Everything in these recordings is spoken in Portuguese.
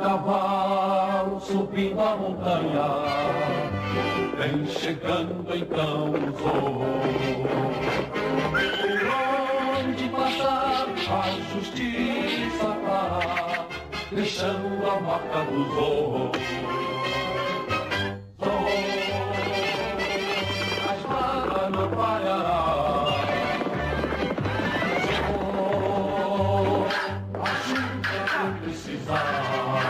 cavalo subindo a montanha, vem chegando então o Zorro. Por onde passar a justiça pá, deixando a marca do Zorro. Zorro, a espada não falhará. Zorro, ajuda quem precisar.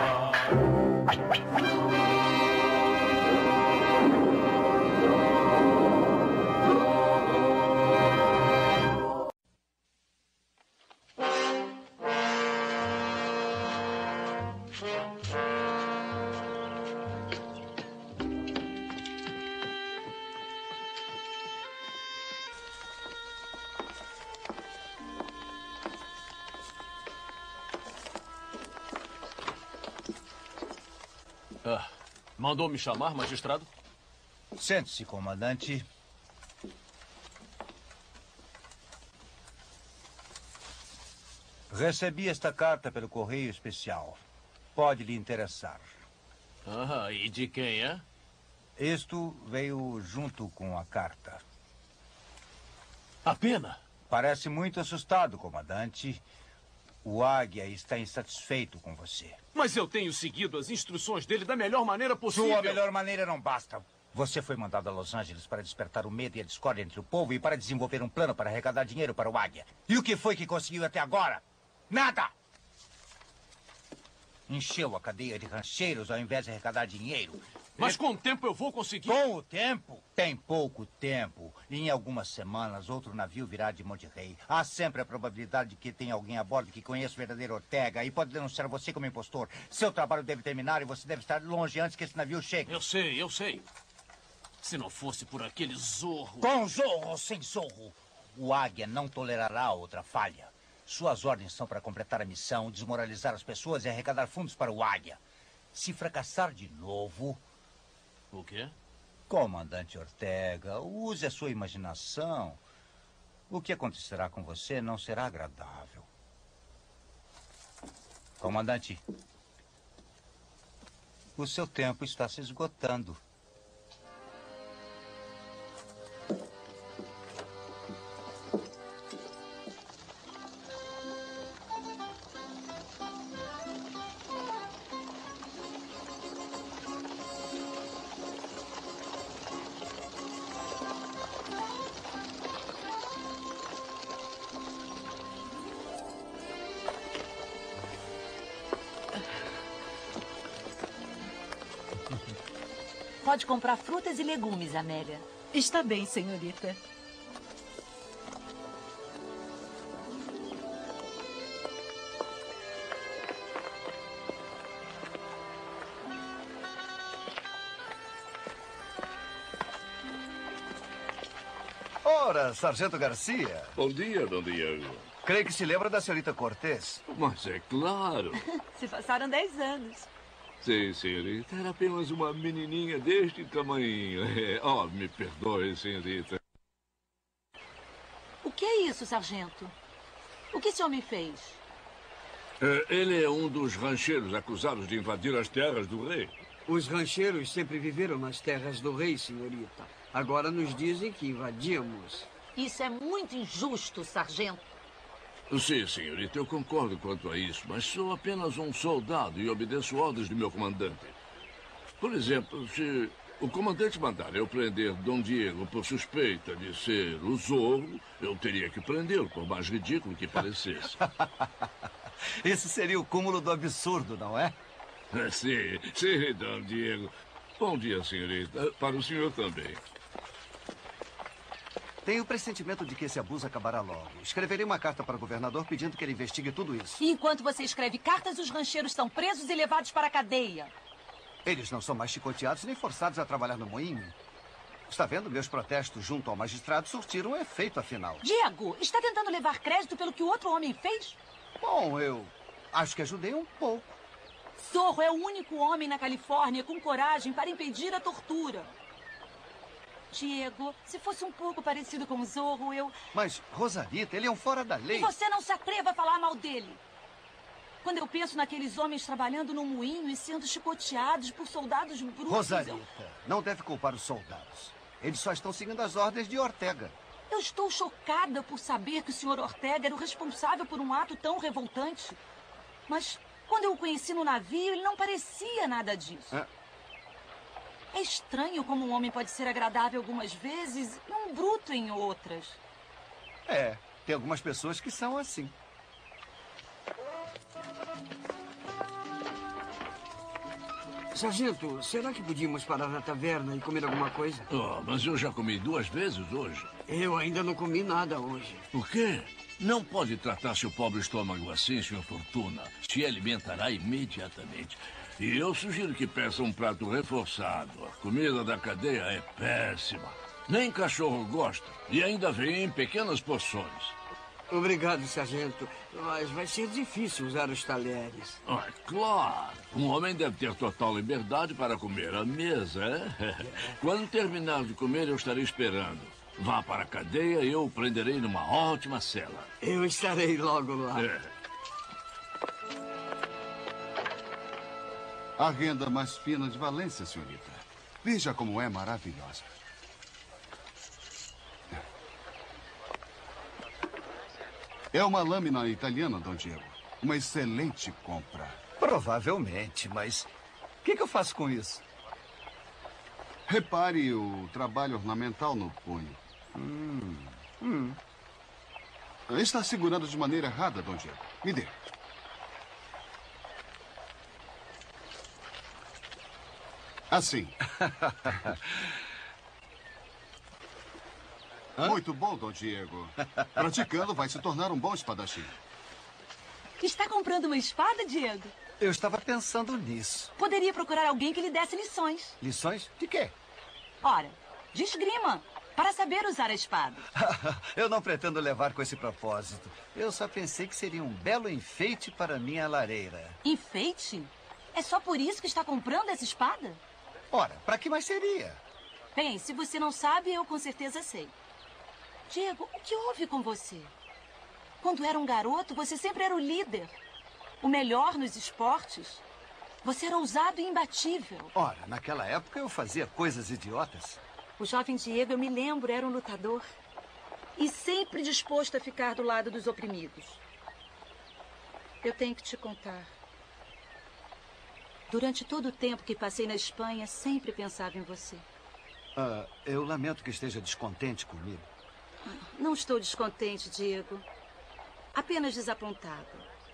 Mandou me chamar, magistrado? Sente-se, comandante. Recebi esta carta pelo correio especial. Pode lhe interessar. E de quem é? Isto veio junto com a carta. A pena? Parece muito assustado, comandante. O Águia está insatisfeito com você. Mas eu tenho seguido as instruções dele da melhor maneira possível. Sua melhor maneira não basta. Você foi mandado a Los Angeles para despertar o medo e a discórdia entre o povo e para desenvolver um plano para arrecadar dinheiro para o Águia. E o que foi que conseguiu até agora? Nada! Encheu a cadeia de rancheiros ao invés de arrecadar dinheiro. Mas com o tempo eu vou conseguir. Com o tempo? Tem pouco tempo. Em algumas semanas, outro navio virá de Monte Rei. Há sempre a probabilidade de que tenha alguém a bordo que conheça o verdadeiro Ortega e pode denunciar você como impostor. Seu trabalho deve terminar e você deve estar longe antes que esse navio chegue. Eu sei. Se não fosse por aquele Zorro... Com Zorro ou sem Zorro, o Águia não tolerará outra falha. Suas ordens são para completar a missão, desmoralizar as pessoas e arrecadar fundos para o Águia. Se fracassar de novo... O quê? Comandante Ortega, use a sua imaginação. O que acontecerá com você não será agradável. Comandante, o seu tempo está se esgotando. Pode comprar frutas e legumes, Amélia. Está bem, senhorita. Ora, Sargento Garcia. Bom dia, Dom Diego. Creio que se lembra da senhorita Cortez. Mas é claro. Se passaram 10 anos. Sim, senhorita. Era apenas uma menininha deste tamanho. Me perdoe, senhorita. O que é isso, sargento? O que esse homem fez? Ele é um dos rancheiros acusados de invadir as terras do rei. Os rancheiros sempre viveram nas terras do rei, senhorita. Agora nos dizem que invadimos. Isso é muito injusto, sargento. Sim, senhorita, eu concordo quanto a isso, mas sou apenas um soldado e obedeço ordens do meu comandante. Por exemplo, se o comandante mandar eu prender Dom Diego por suspeita de ser o Zorro, eu teria que prendê-lo, por mais ridículo que parecesse. Esse seria o cúmulo do absurdo, não é? Sim, Dom Diego. Bom dia, senhorita. Para o senhor também. Tenho o pressentimento de que esse abuso acabará logo. Escreverei uma carta para o governador pedindo que ele investigue tudo isso. E enquanto você escreve cartas, os rancheiros são presos e levados para a cadeia. Eles não são mais chicoteados nem forçados a trabalhar no moinho. Está vendo? Meus protestos junto ao magistrado surtiram efeito, afinal. Diego, está tentando levar crédito pelo que o outro homem fez? Bom, eu acho que ajudei um pouco. Zorro é o único homem na Califórnia com coragem para impedir a tortura. Diego, se fosse um pouco parecido com o Zorro, eu... Mas, Rosalita, ele é um fora da lei. E você não se atreva a falar mal dele. Quando eu penso naqueles homens trabalhando no moinho e sendo chicoteados por soldados brutos... Rosarita, não deve culpar os soldados. Eles só estão seguindo as ordens de Ortega. Eu estou chocada por saber que o Sr. Ortega era o responsável por um ato tão revoltante. Mas quando eu o conheci no navio, ele não parecia nada disso. É estranho como um homem pode ser agradável algumas vezes e um bruto em outras. Tem algumas pessoas que são assim. Sargento, será que podíamos parar na taverna e comer alguma coisa? Oh, mas eu já comi 2 vezes hoje. Eu ainda não comi nada hoje. O quê? Não pode tratar seu pobre estômago assim, Sr. Fortuna. Se alimentará imediatamente. E eu sugiro que peça um prato reforçado. A comida da cadeia é péssima. Nem cachorro gosta. E ainda vem em pequenas porções. Obrigado, sargento. Mas vai ser difícil usar os talheres. Ah, claro. Um homem deve ter total liberdade para comer à mesa, é? Quando terminar de comer, eu estarei esperando. Vá para a cadeia e eu o prenderei numa ótima cela. Eu estarei logo lá. A renda mais fina de Valência, senhorita. Veja como é maravilhosa. É uma lâmina italiana, Dom Diego. Uma excelente compra. Provavelmente, mas o que eu faço com isso? Repare o trabalho ornamental no punho. Está segurando de maneira errada, Dom Diego. Me dê. Assim. Muito bom, Dom Diego. Praticando vai se tornar um bom espadachim. Está comprando uma espada, Diego? Eu estava pensando nisso. Poderia procurar alguém que lhe desse lições. Lições? De quê? Ora, de esgrima, para saber usar a espada. Eu não pretendo levar com esse propósito. Eu só pensei que seria um belo enfeite para minha lareira. Enfeite? É só por isso que está comprando essa espada? Ora, para que mais seria? Bem, se você não sabe, eu com certeza sei. Diego, o que houve com você? Quando era um garoto, você sempre era o líder. O melhor nos esportes. Você era ousado e imbatível. Ora, naquela época eu fazia coisas idiotas. O jovem Diego, eu me lembro, era um lutador. E sempre disposto a ficar do lado dos oprimidos. Eu tenho que te contar. Durante todo o tempo que passei na Espanha, sempre pensava em você. Eu lamento que esteja descontente comigo. Não estou descontente, Diego. Apenas desapontado.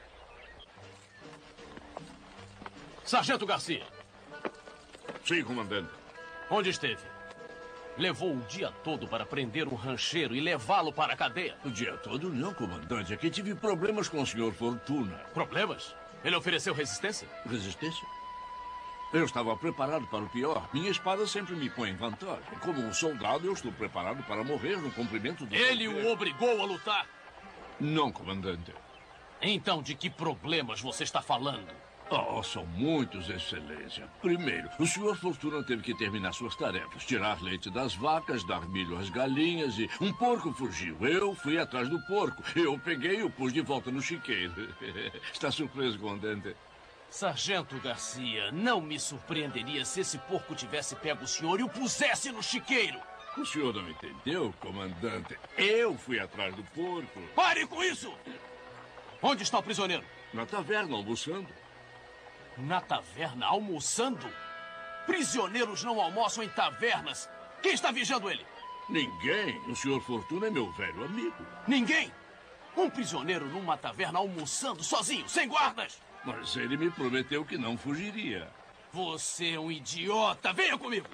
Sargento Garcia. Sim, comandante. Onde esteve? Levou o dia todo para prender um rancheiro e levá-lo para a cadeia. O dia todo não, comandante. É que tive problemas com o Sr. Fortuna. Problemas? Ele ofereceu resistência? Resistência? Eu estava preparado para o pior. Minha espada sempre me põe em vantagem. Como um soldado, eu estou preparado para morrer no cumprimento do... Ele o obrigou a lutar? Não, comandante. Então, de que problemas você está falando? Oh, são muitos, Excelência. Primeiro, o Sr. Fortuna teve que terminar suas tarefas. Tirar leite das vacas, dar milho às galinhas e... Um porco fugiu. Eu fui atrás do porco. Eu peguei e o pus de volta no chiqueiro. Está surpreso, comandante? Sargento Garcia, não me surpreenderia se esse porco tivesse pego o senhor e o pusesse no chiqueiro. O senhor não entendeu, comandante? Eu fui atrás do porco. Pare com isso! Onde está o prisioneiro? Na taverna, almoçando. Na taverna, almoçando? Prisioneiros não almoçam em tavernas. Quem está vigiando ele? Ninguém. O Sr. Fortuna é meu velho amigo. Ninguém? Um prisioneiro numa taverna almoçando sozinho, sem guardas? Mas ele me prometeu que não fugiria. Você é um idiota. Venha comigo.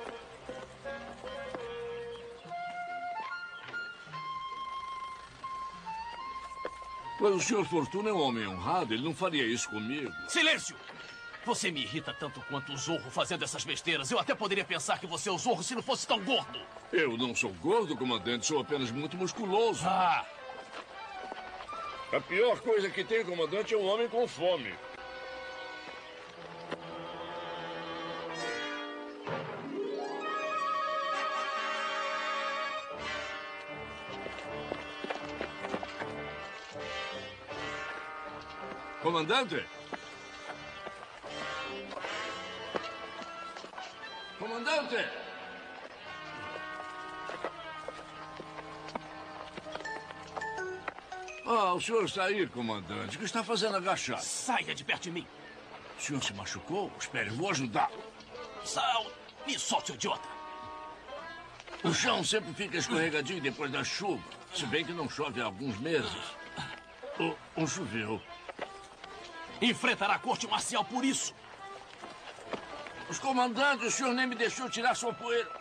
Mas o Sr. Fortuna é um homem honrado. Ele não faria isso comigo. Silêncio! Você me irrita tanto quanto o Zorro fazendo essas besteiras. Eu até poderia pensar que você é o Zorro se não fosse tão gordo. Eu não sou gordo, comandante. Sou apenas muito musculoso. Ah! A pior coisa que tem, comandante, é um homem com fome. Comandante? Comandante! Ah, o senhor está aí, comandante. O que está fazendo agachado? Saia de perto de mim. O senhor se machucou? Espere, vou ajudá-lo. Sal, me solte, idiota. O chão sempre fica escorregadio depois da chuva. Se bem que não chove há alguns meses. Ou choveu. Enfrentará a corte marcial por isso. Os comandantes, o senhor nem me deixou tirar sua poeira.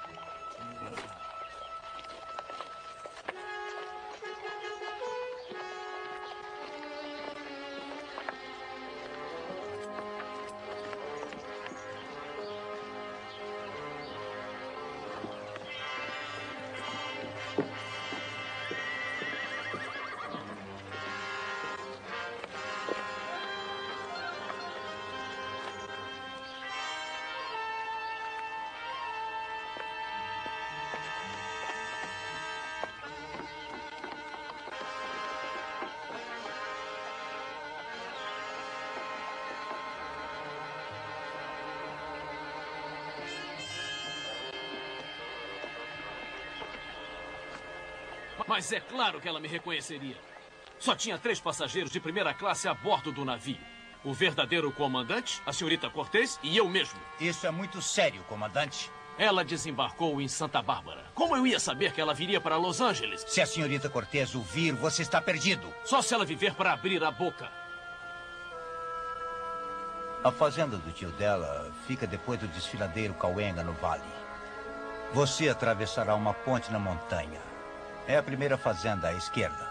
Mas é claro que ela me reconheceria. Só tinha 3 passageiros de primeira classe a bordo do navio. O verdadeiro comandante, a senhorita Cortez e eu mesmo. Isso é muito sério, comandante. Ela desembarcou em Santa Bárbara. Como eu ia saber que ela viria para Los Angeles? Se a senhorita Cortez o vir, você está perdido. Só se ela viver para abrir a boca. A fazenda do tio dela fica depois do desfiladeiro Cahuenga, no vale. Você atravessará uma ponte na montanha. É a primeira fazenda à esquerda.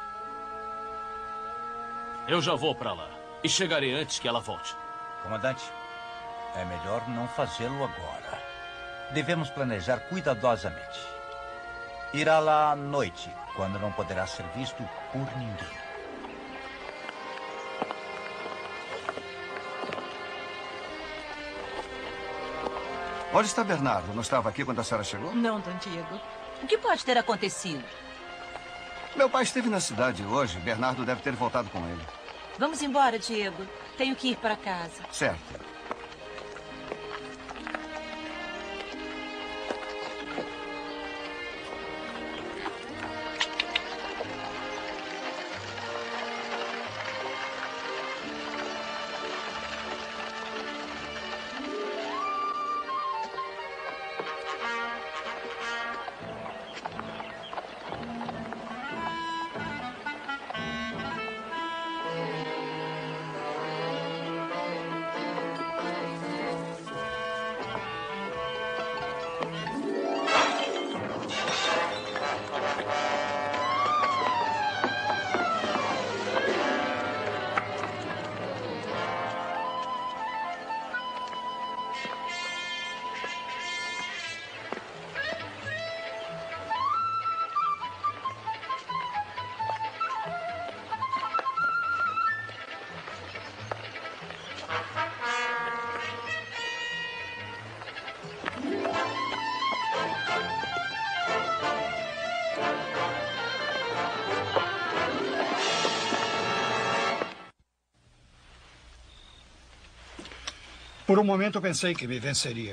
Eu já vou para lá. E chegarei antes que ela volte. Comandante, é melhor não fazê-lo agora. Devemos planejar cuidadosamente. Irá lá à noite, quando não poderá ser visto por ninguém. Onde está Bernardo? Não estava aqui quando a senhora chegou? Não, Dom Diego. O que pode ter acontecido? Meu pai esteve na cidade hoje. Bernardo deve ter voltado com ele. Vamos embora, Diego. Tenho que ir para casa. Certo. Por um momento pensei que me venceria.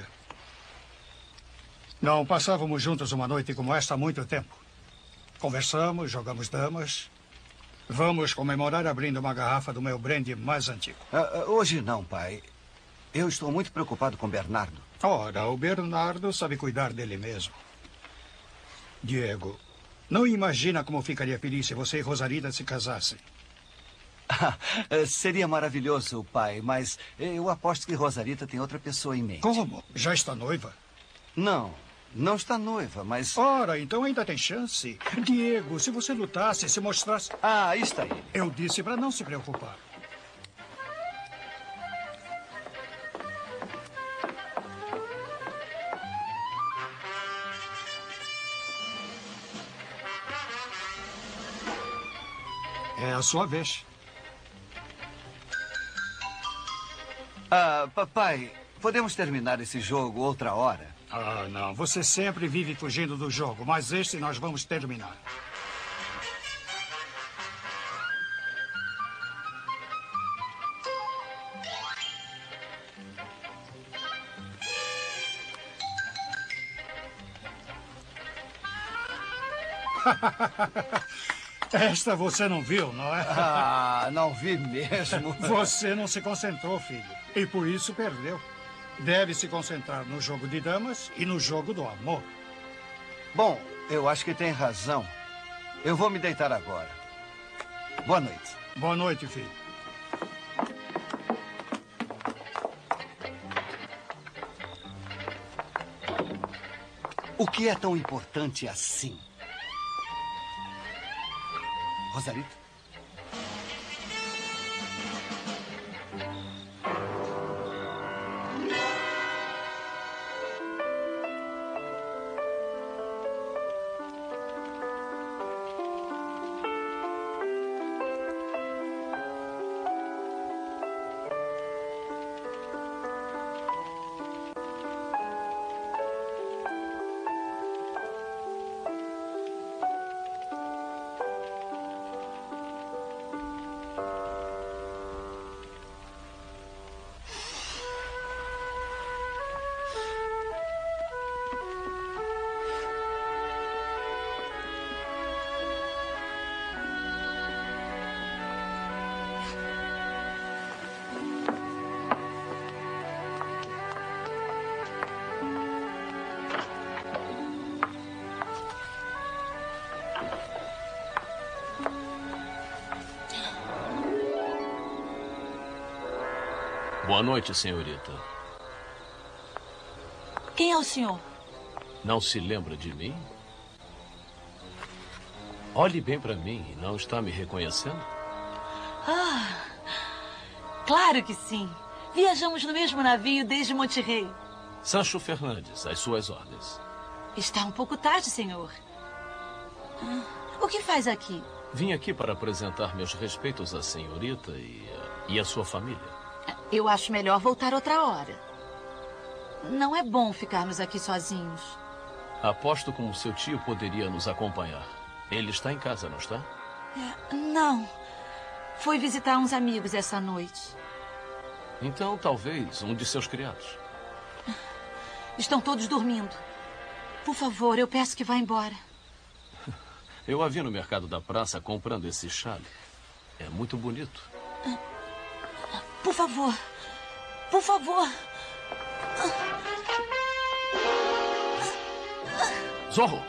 Não passávamos juntos uma noite como esta há muito tempo. Conversamos, jogamos damas. Vamos comemorar abrindo uma garrafa do meu brandy mais antigo. Hoje não, pai. Eu estou muito preocupado com Bernardo. Ora, o Bernardo sabe cuidar dele mesmo. Diego, não imagina como ficaria feliz se você e Rosarita se casassem. Seria maravilhoso, pai, mas eu aposto que Rosarita tem outra pessoa em mente. Como? Já está noiva? Não, não está noiva, mas... Ora, então ainda tem chance. Diego, se você lutasse, se mostrasse... Ah, aí está ele. Eu disse para não se preocupar. É a sua vez. Papai, podemos terminar esse jogo outra hora? Ah, não. Você sempre vive fugindo do jogo, mas este nós vamos terminar. Esta você não viu, não é? Ah, não vi mesmo. Você não se concentrou, filho. E por isso perdeu. Deve se concentrar no jogo de damas e no jogo do amor. Bom, eu acho que tem razão. Eu vou me deitar agora. Boa noite. Boa noite, filho. O que é tão importante assim? Rosalita? Boa noite, senhorita. Quem é o senhor? Não se lembra de mim? Olhe bem para mim. Não está me reconhecendo? Ah, claro que sim. Viajamos no mesmo navio desde Monterrey. Sancho Fernandes, às suas ordens. Está um pouco tarde, senhor. O que faz aqui? Vim aqui para apresentar meus respeitos à senhorita e à sua família. Eu acho melhor voltar outra hora. Não é bom ficarmos aqui sozinhos. Aposto como seu tio poderia nos acompanhar. Ele está em casa, não está? Não. Foi visitar uns amigos essa noite. Então, talvez um de seus criados. Estão todos dormindo. Por favor, eu peço que vá embora. Eu a vi no mercado da praça comprando esse chale. É muito bonito. Por favor. Por favor. Zorro!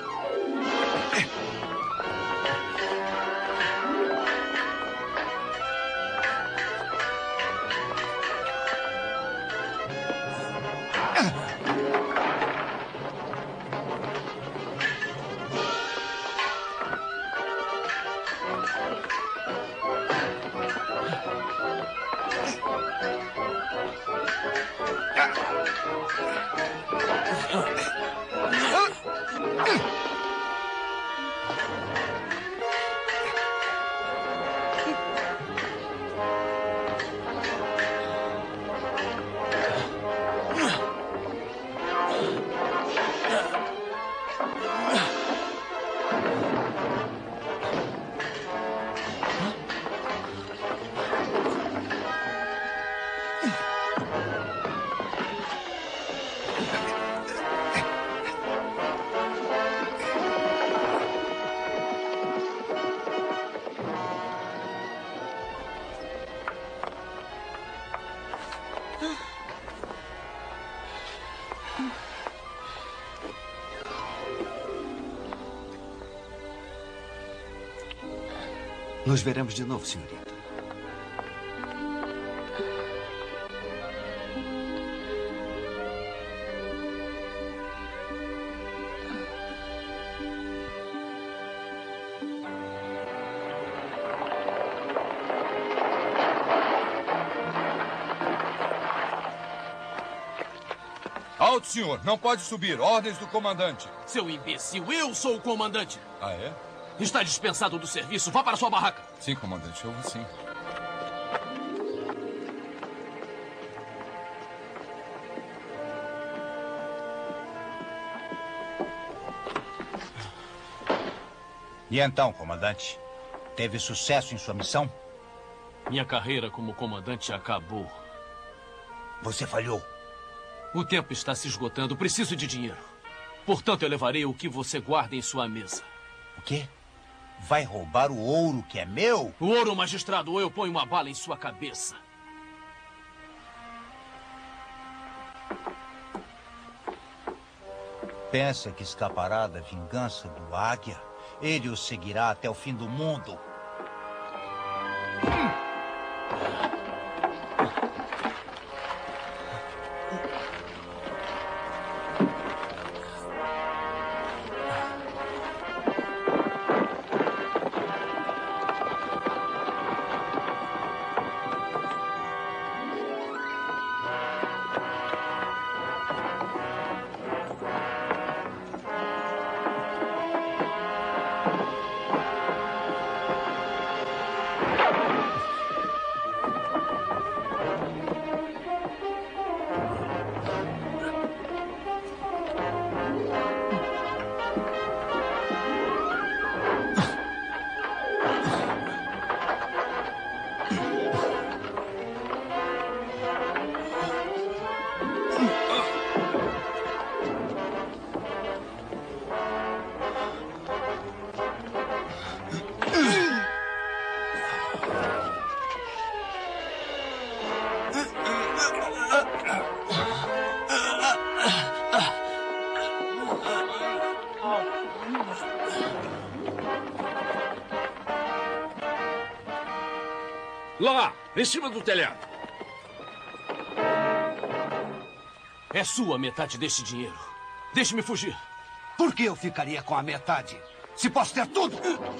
Nos veremos de novo, senhorita. Alto, senhor. Não pode subir. Ordens do comandante. Seu imbecil, eu sou o comandante. Ah, é? Está dispensado do serviço. Vá para sua barraca. Sim, comandante. Eu vou sim. E então, comandante? Teve sucesso em sua missão? Minha carreira como comandante acabou. Você falhou. O tempo está se esgotando. Preciso de dinheiro. Portanto, eu levarei o que você guarda em sua mesa. O quê? Vai roubar o ouro que é meu? O ouro, magistrado, ou eu ponho uma bala em sua cabeça. Pensa que escapará da vingança do águia? Ele o seguirá até o fim do mundo. Lá, em cima do telhado. É sua metade deste dinheiro. Deixe-me fugir. Por que eu ficaria com a metade? Se posso ter tudo!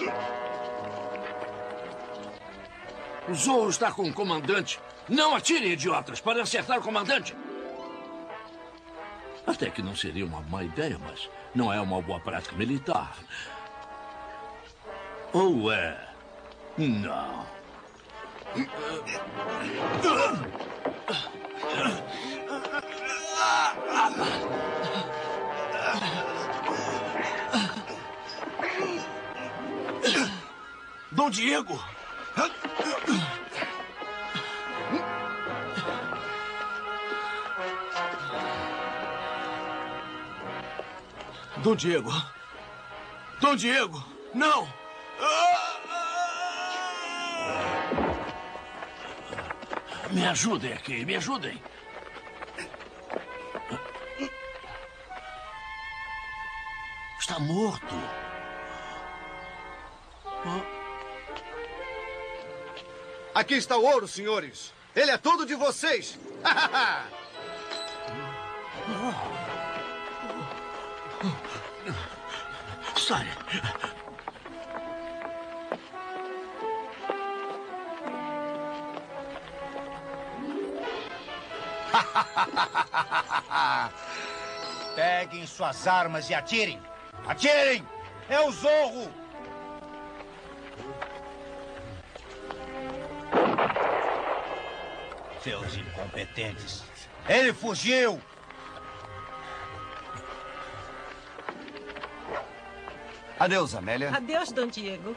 O Zorro está com o comandante. Não atirem, idiotas, para acertar o comandante. Até que não seria uma má ideia, mas não é uma boa prática militar. Ou é? Não. Dom Diego! Dom Diego! Dom Diego! Não! Me ajudem aqui, me ajudem. Está morto. Aqui está o ouro, senhores. Ele é tudo de vocês. Sai. Peguem suas armas e atirem! Atirem! É o Zorro! Seus incompetentes! Ele fugiu! Adeus, Amélia. Adeus, Dom Diego.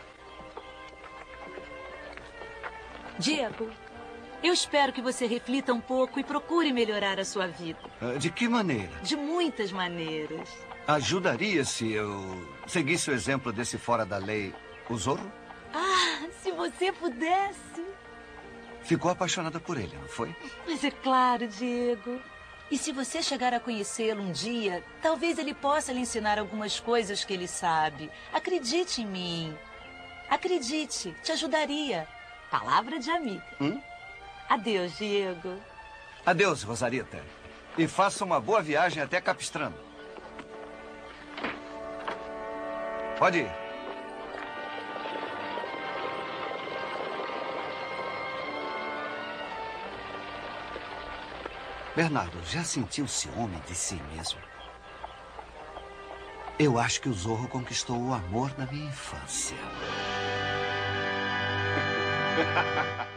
Diego, eu espero que você reflita um pouco e procure melhorar a sua vida. De que maneira? De muitas maneiras. Ajudaria se eu seguisse o exemplo desse fora da lei, o Zorro? Ah, se você pudesse. Ficou apaixonada por ele, não foi? Mas é claro, Diego. E se você chegar a conhecê-lo um dia, talvez ele possa lhe ensinar algumas coisas que ele sabe. Acredite em mim. Acredite, te ajudaria. Palavra de amiga. Adeus, Diego. Adeus, Rosarita. E faça uma boa viagem até Capistrano. Pode ir. Bernardo, já sentiu ciúme de si mesmo? Eu acho que o Zorro conquistou o amor da minha infância.